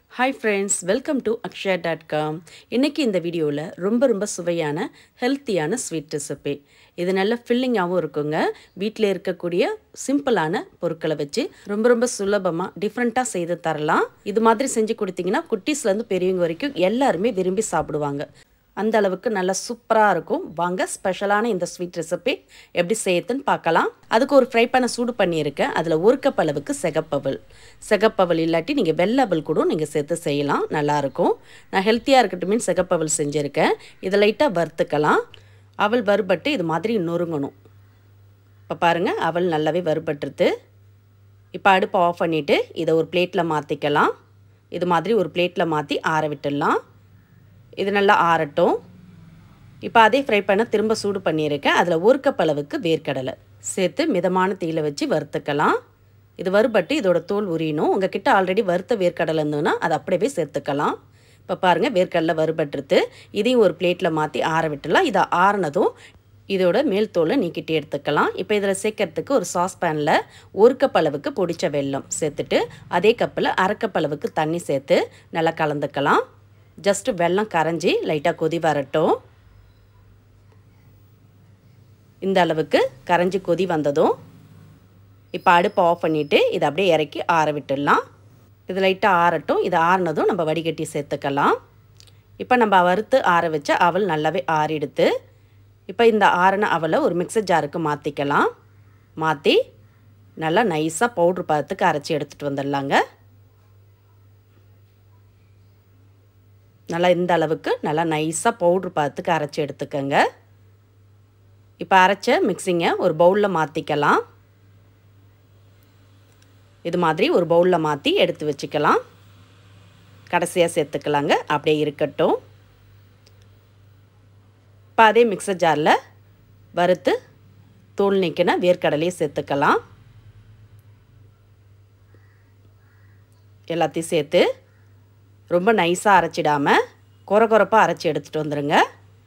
Hi friends, welcome to akshaya.com. இன்னைக்கு இந்த வீடியோல ரொம்ப சுவையான ஹெல்த்தியான ஸ்வீட் ரெசிபி. இது நல்ல ஃபில்லிங்காவும் இருக்குங்க. வீட்ல இருக்கக்கூடிய சிம்பிளான பொருட்களை வச்சு ரொம்ப சுலபமா டிஃபரண்டா செய்து தரலாம். இது மாதிரி செஞ்சு கொடுத்தீங்கன்னா குட்டீஸ்ல இருந்து பெரியவங்க வரைக்கும் எல்லாரும் விரும்பி சாப்பிடுவாங்க. அந்த அளவுக்கு நல்ல சூப்பரா இருக்கும். வாங்க ஸ்பெஷலான இந்த ஸ்வீட் ரெசிபி எப்படி செய்யறதுன்னு பார்க்கலாம். அதுக்கு ஒரு ஃப்ரை பண்ண சூடு பண்ணியிருக்கேன். அதில் 1 கப் அளவுக்கு சிகப்பவல் இல்லாட்டி நீங்கள் வெள்ளை அவல் கூட நீங்கள் சேர்த்து செய்யலாம், நல்லாயிருக்கும். நான் ஹெல்த்தியாக இருக்கட்டும் சிகப்பவல் செஞ்சுருக்கேன். இதை லைட்டாக வறுத்துக்கலாம். அவல் வறுபட்டு இது மாதிரி நொறுங்கணும். இப்போ பாருங்கள், அவல் நல்லாவே வறுபட்டுருது. இப்போ அடுப்பை ஆஃப் பண்ணிவிட்டு இதை ஒரு பிளேட்டில் மாற்றிக்கலாம். இது மாதிரி ஒரு பிளேட்டில் மாற்றி ஆற விட்டுடலாம். இது நல்லா ஆறட்டும். இப்போ அதே ஃப்ரை பண்ண திரும்ப சூடு பண்ணியிருக்கேன். அதில் 1 கப் அளவுக்கு வேர்க்கடலை சேர்த்து மிதமான தீயில வச்சு வறுத்துக்கலாம். இது வறுபட்டு இதோட தோல் உரியணும். உங்ககிட்ட ஆல்ரெடி வறுத்த வேர்க்கடலை இருந்ததுன்னா அதை அப்படியே சேர்த்துக்கலாம். இப்போ பாருங்கள், வேர்க்கடலை வறுபட்டுருது. இதையும் ஒரு பிளேட்டில் மாற்றி ஆற விட்டுலாம். இதை ஆறினதும் இதோட மேல் தோலை நீக்கிட்டு எடுத்துக்கலாம். இப்போ இதில் சேர்க்கறதுக்கு ஒரு சாஸ்பேனில் 1 கப் அளவுக்கு பொடிச்ச வெல்லம் சேர்த்துட்டு அதே கப்பில் அரை கப் அளவுக்கு தண்ணி சேர்த்து நல்லா கலந்துக்கலாம். ஜஸ்ட்டு வெல்லம் கரைஞ்சி லைட்டாக கொதி வரட்டும். இந்த அளவுக்கு கரைஞ்சி கொதி வந்ததும் இப்போ அடுப்பை ஆஃப் பண்ணிவிட்டு இதை அப்படியே இறக்கி ஆற விட்டுடலாம். இது லைட்டாக ஆறட்டும். இதை ஆறினதும் நம்ம வடிகட்டி சேர்த்துக்கலாம். இப்போ நம்ம வறுத்து ஆற வச்ச அவல் நல்லாவே ஆறிடுத்து. இப்போ இந்த ஆறின அவலை ஒரு மிக்சர் ஜாருக்கு மாற்றிக்கலாம். மாற்றி நல்லா நைஸாக பவுட்ரு பதத்துக்கு அரைச்சி எடுத்துகிட்டு வந்துடலாங்க. நல்லா இந்த அளவுக்கு நல்லா நைஸாக பவுட்ரு பதத்துக்கு அரைச்சி எடுத்துக்கோங்க. இப்போ அரைச்ச மிக்சிங்கை ஒரு பவுலில் மாற்றிக்கலாம். இது மாதிரி ஒரு பவுலில் மாற்றி எடுத்து வச்சுக்கலாம். கடைசியாக சேர்த்துக்கலாங்க. அப்படியே இருக்கட்டும். இப்போ அதே மிக்சர் ஜாரில் வறுத்து தோல் நீக்கின வேர்க்கடலையை சேர்த்துக்கலாம். எல்லாத்தையும் சேர்த்து ரொம்ப நைஸாக அரைச்சிடாமல் கொரப்பாக அரைச்சி எடுத்துகிட்டு வந்துடுங்க.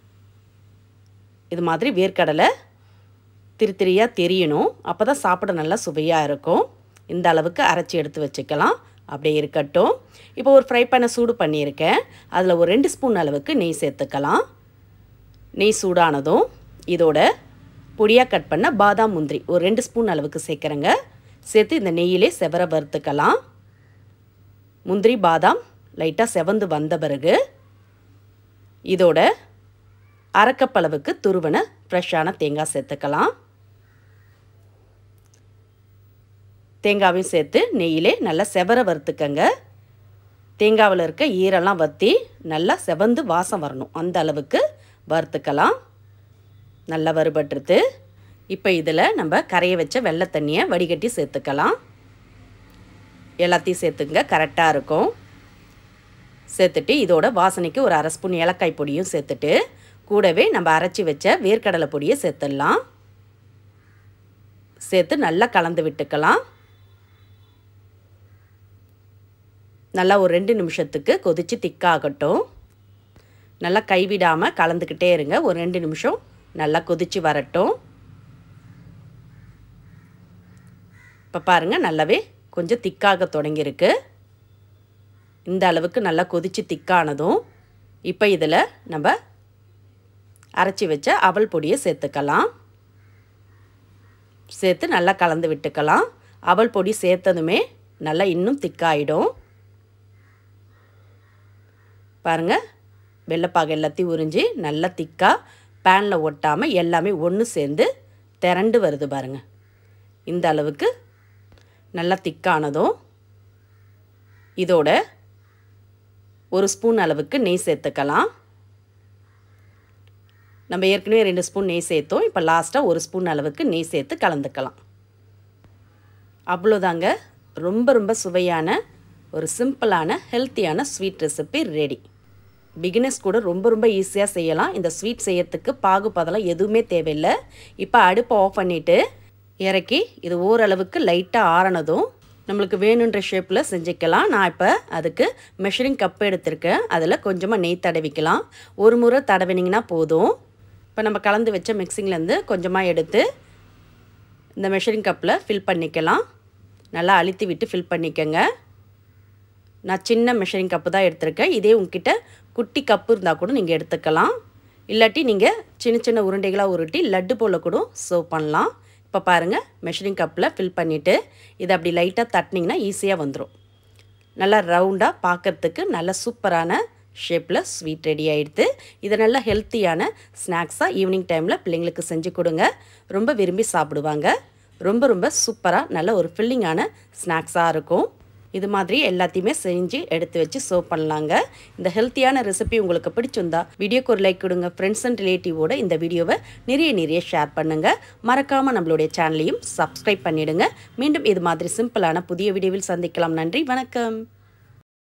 இது மாதிரி வேர்க்கடலை திரியாக தெரியணும். அப்போ தான் சாப்பிட நல்லா சுவையாக இருக்கும். இந்த அளவுக்கு அரைச்சி எடுத்து வச்சுக்கலாம். அப்படியே இருக்கட்டும். இப்போ ஒரு ஃப்ரை பண்ண சூடு பண்ணியிருக்கேன். அதில் ஒரு 2 ஸ்பூன் அளவுக்கு நெய் சேர்த்துக்கலாம். நெய் சூடானதும் இதோட பொடியாக கட் பண்ண பாதாம் முந்திரி ஒரு 2 ஸ்பூன் அளவுக்கு சேர்க்குறேங்க. சேர்த்து இந்த நெய்யிலே செவர வறுத்துக்கலாம். முந்திரி பாதாம் லைட்டாக செவந்து வந்த பிறகு இதோட அரை கப் அளவுக்கு துருவன ஃப்ரெஷ்ஷான தேங்காய் சேர்த்துக்கலாம். தேங்காவையும் சேர்த்து நெய்யிலே நல்லா செவர வறுத்துக்கங்க. தேங்காவில் இருக்க ஈரெல்லாம் வற்றி நல்லா செவந்து வாசம் வரணும். அந்த அளவுக்கு வறுத்துக்கலாம். நல்லா வறுபட்டுருது. இப்போ இதில் நம்ம கரைய வச்ச வெள்ளை தண்ணியை வடிகட்டி சேர்த்துக்கலாம். எல்லாத்தையும் சேர்த்துங்க, கரெக்டாக இருக்கும். சேர்த்துட்டு இதோட வாசனைக்கு ஒரு 1/2 ஸ்பூன் ஏலக்காய் பொடியும் சேர்த்துட்டு கூடவே நம்ம அரைச்சி வச்ச வேர்க்கடலை பொடியை சேர்த்துடலாம். சேர்த்து நல்லா கலந்து விட்டுக்கலாம். நல்லா ஒரு 2 நிமிஷத்துக்கு கொதித்து திக்காகட்டும். நல்லா கைவிடாமல் கலந்துக்கிட்டே இருங்க. ஒரு 2 நிமிஷம் நல்லா கொதித்து வரட்டும். இப்போ பாருங்கள், நல்லாவே கொஞ்சம் திக்காக தொடங்கியிருக்கு. இந்த அளவுக்கு நல்லா கொதித்து திக்கானதும் இப்போ இதில் நம்ம அரைச்சி வச்ச அவல் பொடியை சேர்த்துக்கலாம். சேர்த்து நல்லா கலந்து விட்டுக்கலாம். அவல் பொடி சேர்த்ததுமே நல்லா இன்னும் திக்காயிடும். பாருங்கள், வெள்ளைப்பாகு எல்லாத்தையும் உறிஞ்சி நல்லா திக்காக பேனில் ஒட்டாமல் எல்லாமே ஒன்று சேர்ந்து திரண்டு வருது பாருங்கள். இந்த அளவுக்கு நல்லா திக்கானதும் இதோட ஒரு ஸ்பூன் அளவுக்கு நெய் சேர்த்துக்கலாம். நம்ம ஏற்கனவே 2 ஸ்பூன் நெய் சேர்த்தோம். இப்போ லாஸ்ட்டாக 1 ஸ்பூன் அளவுக்கு நெய் சேர்த்து கலந்துக்கலாம். அவ்வளோதாங்க, ரொம்ப சுவையான ஒரு சிம்பிளான ஹெல்த்தியான ஸ்வீட் ரெசிபி ரெடி. பிகினர்ஸ் கூட ரொம்ப ஈஸியாக செய்யலாம். இந்த ஸ்வீட் செய்யறதுக்கு பாகு பதெல்லாம் எதுவுமே தேவையில்லை. இப்போ அடுப்பை ஆஃப் பண்ணிவிட்டு இறக்கி இது ஓரளவுக்கு லைட்டாக ஆறினதும் நம்மளுக்கு வேணுன்ற ஷேப்பில் செஞ்சுக்கலாம். நான் இப்போ அதுக்கு மெஷரிங் கப் எடுத்திருக்கேன். அதில் கொஞ்சமாக நெய் தடவிக்கலாம். ஒரு முறை தடவினிங்கன்னா போதும். இப்போ நம்ம கலந்து வச்ச மிக்சிங்லேருந்து கொஞ்சமாக எடுத்து இந்த மெஷரிங் கப்பில் ஃபில் பண்ணிக்கலாம். நல்லா அழுத்தி விட்டு ஃபில் பண்ணிக்கங்க. நான் சின்ன மெஷரிங் கப்பு தான் எடுத்திருக்கேன். இதே உங்ககிட்ட குட்டி கப்பு இருந்தால் கூட நீங்கள் எடுத்துக்கலாம். இல்லாட்டி நீங்கள் சின்ன சின்ன உருண்டைகளாக உருட்டி லட்டு போல் கூட சர்வ் பண்ணலாம். இப்போ பாருங்கள், மெஷரிங் கப்பில் ஃபில் பண்ணிவிட்டு இதை அப்படி லைட்டாக தட்டினீங்கன்னா ஈஸியாக வந்துடும். நல்லா ரவுண்டாக பார்க்குறதுக்கு நல்ல சூப்பரான ஷேப்பில் ஸ்வீட் ரெடி ஆகிடுது. இதை நல்லா ஹெல்த்தியான ஸ்நாக்ஸாக ஈவினிங் டைமில் பிள்ளைங்களுக்கு செஞ்சு கொடுங்க. ரொம்ப விரும்பி சாப்பிடுவாங்க. ரொம்ப ரொம்ப சூப்பராக நல்ல ஒரு ஃபில்லிங்கான ஸ்நாக்ஸாக இருக்கும். இது மாதிரி எல்லாத்தையுமே செஞ்சு எடுத்து வச்சு சர்வ் பண்ணலாங்க. இந்த ஹெல்த்தியான ரெசிபி உங்களுக்கு பிடிச்சிருந்தா வீடியோக்கு ஒரு லைக் கொடுங்க. ஃப்ரெண்ட்ஸ் அண்ட் ரிலேட்டிவோட இந்த வீடியோவை நிறைய ஷேர் பண்ணுங்கள். மறக்காமல் நம்மளுடைய சேனலையும் சப்ஸ்கிரைப் பண்ணிவிடுங்க. மீண்டும் இது மாதிரி சிம்பிளான புதிய வீடியோவில் சந்திக்கலாம். நன்றி, வணக்கம்.